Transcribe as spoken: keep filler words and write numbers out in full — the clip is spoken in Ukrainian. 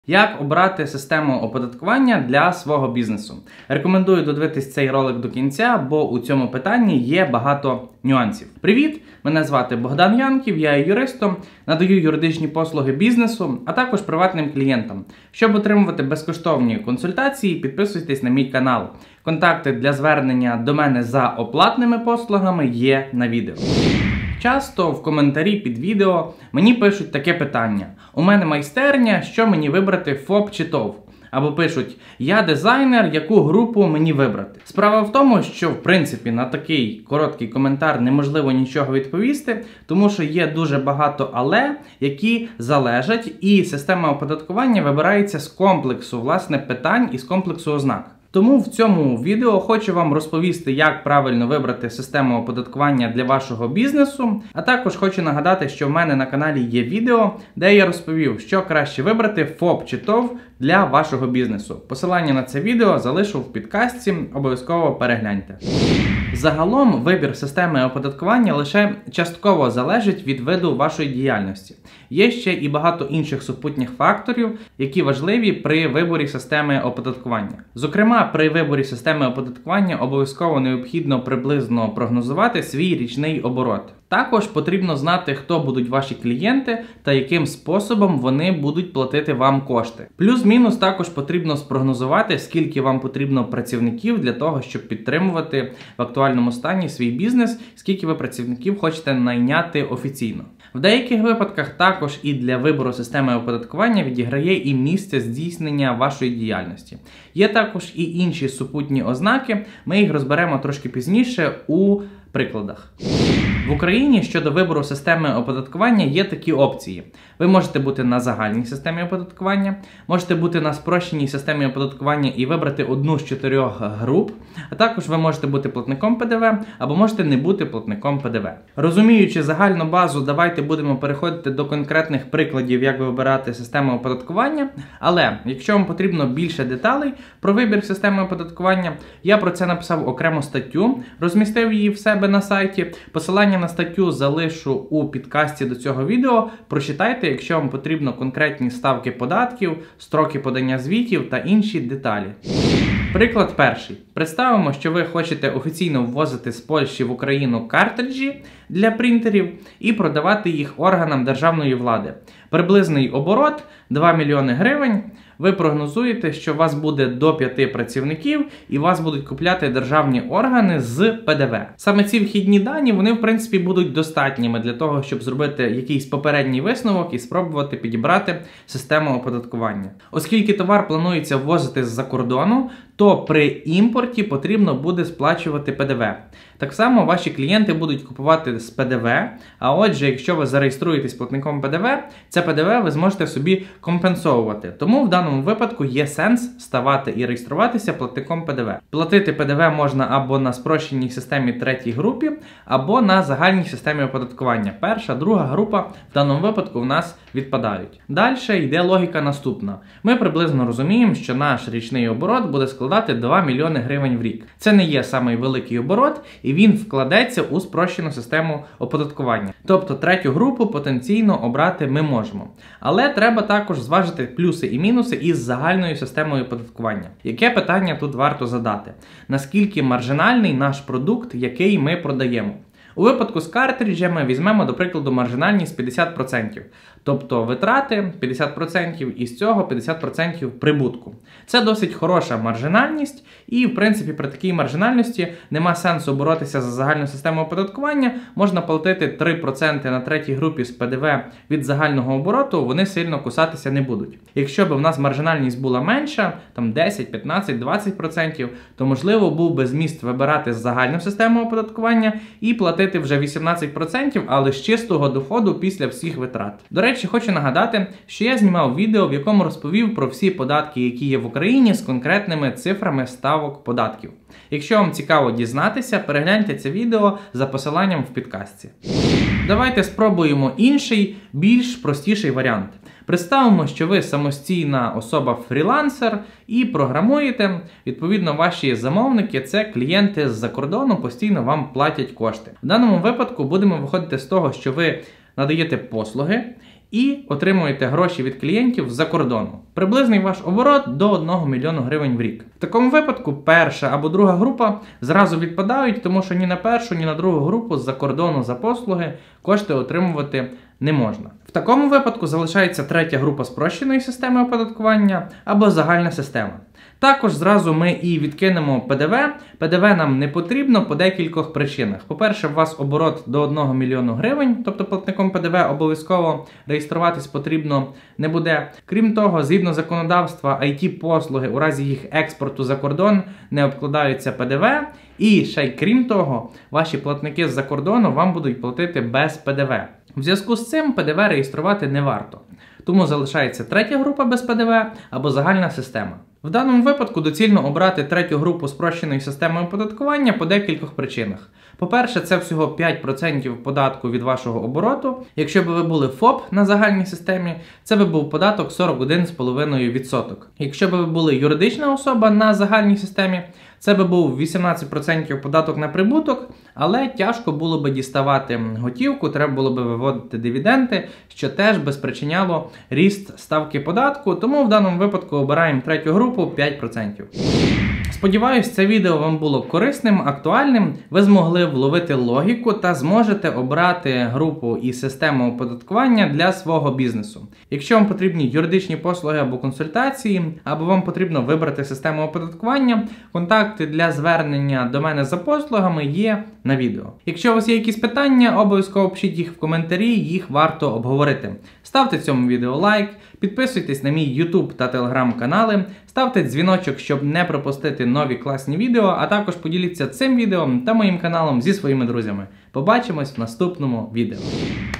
Як обрати систему оподаткування для свого бізнесу? Рекомендую додивитись цей ролик до кінця, бо у цьому питанні є багато нюансів. Привіт! Мене звати Богдан Янків, я є юристом, надаю юридичні послуги бізнесу, а також приватним клієнтам. Щоб отримувати безкоштовні консультації, підписуйтесь на мій канал. Контакти для звернення до мене за оплатними послугами є на відео. Часто в коментарі під відео мені пишуть таке питання: у мене майстерня, що мені вибрати, ФОП чи ТОВ? Або пишуть: я дизайнер, яку групу мені вибрати? Справа в тому, що в принципі на такий короткий коментар неможливо нічого відповісти, тому що є дуже багато але, які залежать, і система оподаткування вибирається з комплексу, власне, питань і з комплексу ознак. Тому в цьому відео хочу вам розповісти, як правильно вибрати систему оподаткування для вашого бізнесу, а також хочу нагадати, що в мене на каналі є відео, де я розповів, що краще вибрати, ФОП чи ТОВ для вашого бізнесу. Посилання на це відео залишу в підкастці, обов'язково перегляньте. Загалом вибір системи оподаткування лише частково залежить від виду вашої діяльності. Є ще і багато інших супутніх факторів, які важливі при виборі системи оподаткування. Зокрема, при виборі системи оподаткування обов'язково необхідно приблизно прогнозувати свій річний оборот. Також потрібно знати, хто будуть ваші клієнти та яким способом вони будуть платити вам кошти. Плюс-мінус також потрібно спрогнозувати, скільки вам потрібно працівників для того, щоб підтримувати в актуальному стані свій бізнес, скільки ви працівників хочете найняти офіційно. В деяких випадках також і для вибору системи оподаткування відіграє і місце здійснення вашої діяльності. Є також і інші супутні ознаки, ми їх розберемо трошки пізніше у прикладах. В Україні щодо вибору системи оподаткування є такі опції. Ви можете бути на загальній системі оподаткування, можете бути на спрощеній системі оподаткування і вибрати одну з чотирьох груп, а також ви можете бути платником ПДВ або можете не бути платником ПДВ. Розуміючи загальну базу, давайте будемо переходити до конкретних прикладів, як вибирати систему оподаткування, але якщо вам потрібно більше деталей про вибір системи оподаткування, я про це написав окрему статтю, розмістив її в себе на сайті. Посилання на статтю залишу у підкасті до цього відео. Прочитайте, якщо вам потрібно конкретні ставки податків, строки подання звітів та інші деталі. Приклад перший. Представимо, що ви хочете офіційно ввозити з Польщі в Україну картриджі для принтерів і продавати їх органам державної влади. Приблизний оборот – два мільйони гривень. Ви прогнозуєте, що у вас буде до п'яти працівників і вас будуть купляти державні органи з ПДВ. Саме ці вхідні дані, вони в принципі будуть достатніми для того, щоб зробити якийсь попередній висновок і спробувати підібрати систему оподаткування. Оскільки товар планується ввозити з-за кордону, то при імпорті потрібно буде сплачувати ПДВ. Так само ваші клієнти будуть купувати з ПДВ, а отже, якщо ви зареєструєтесь платником ПДВ, це ПДВ ви зможете собі компенсовувати. Тому в даному випадку є сенс ставати і реєструватися платником ПДВ. Платити ПДВ можна або на спрощеній системі третій групі, або на загальній системі оподаткування. Перша, друга група в даному випадку в нас відпадають. Далі йде логіка наступна. Ми приблизно розуміємо, що наш річний оборот буде складати два мільйони гривень в рік. Це не є самий великий оборот, і він вкладеться у спрощену систему оподаткування. Тобто третю групу потенційно обрати ми можемо. Але треба також зважити плюси і мінуси із загальною системою оподаткування. Яке питання тут варто задати? Наскільки маржинальний наш продукт, який ми продаємо? У випадку з картриджами візьмемо, до прикладу, маржинальність п'ятдесят відсотків. Тобто витрати п'ятдесят відсотків, і з цього п'ятдесят відсотків прибутку. Це досить хороша маржинальність, і в принципі при такій маржинальності нема сенсу боротися за загальну систему оподаткування. Можна платити три відсотки на третій групі з ПДВ від загального обороту, вони сильно кусатися не будуть. Якщо б в нас маржинальність була менша, там десять, п'ятнадцять, двадцять відсотків, то можливо був би зміст вибирати загальну систему оподаткування і платити вже вісімнадцять відсотків, але з чистого доходу після всіх витрат. До речі, хочу нагадати, що я знімав відео, в якому розповів про всі податки, які є в Україні, з конкретними цифрами ставок податків. Якщо вам цікаво дізнатися, перегляньте це відео за посиланням в підкастці. Давайте спробуємо інший, більш простіший варіант. Представимо, що ви самостійна особа-фрілансер і програмуєте, відповідно, ваші замовники – це клієнти з-за кордону, постійно вам платять кошти. В даному випадку будемо виходити з того, що ви надаєте послуги і отримуєте гроші від клієнтів з-за кордону. Приблизний ваш оборот до одного мільйона гривень в рік. В такому випадку перша або друга група зразу відпадають, тому що ні на першу, ні на другу групу з-за кордону за послуги кошти отримувати не можна. В такому випадку залишається третя група спрощеної системи оподаткування або загальна система. Також зразу ми і відкинемо Пе Де Ве. Пе Де Ве нам не потрібно по декількох причинах. По-перше, у вас оборот до одного мільйона гривень, тобто платником Пе Де Ве обов'язково реєструватись потрібно не буде. Крім того, згідно законодавства, ай ті-послуги у разі їх експорту за кордон не обкладаються Пе Де Ве. І ще й крім того, ваші платники з-за кордону вам будуть платити без Пе Де Ве. В зв'язку з цим Пе Де Ве реєструвати не варто. Тому залишається третя група без Пе Де Ве або загальна система. В даному випадку доцільно обрати третю групу спрощеної системи оподаткування по декількох причинах. По-перше, це всього п'ять відсотків податку від вашого обороту. Якщо б ви були ФОП на загальній системі, це би був податок сорок один цілих п'ять десятих відсотка. Якщо б ви були юридична особа на загальній системі, це би був вісімнадцять відсотків податок на прибуток, але тяжко було би діставати готівку, треба було би виводити дивіденди, що теж би спричиняло ріст ставки податку, тому в даному випадку обираємо третю групу п'ять відсотків. Сподіваюсь, це відео вам було корисним, актуальним, ви змогли вловити логіку та зможете обрати групу і систему оподаткування для свого бізнесу. Якщо вам потрібні юридичні послуги або консультації, або вам потрібно вибрати систему оподаткування, контакти для звернення до мене за послугами є на відео. Якщо у вас є якісь питання, обов'язково пишіть їх в коментарі, їх варто обговорити. Ставте цьому відео лайк, підписуйтесь на мій YouTube та Telegram канали, ставте дзвіночок, щоб не пропустити нові класні відео, а також поділіться цим відео та моїм каналом зі своїми друзями. Побачимось в наступному відео.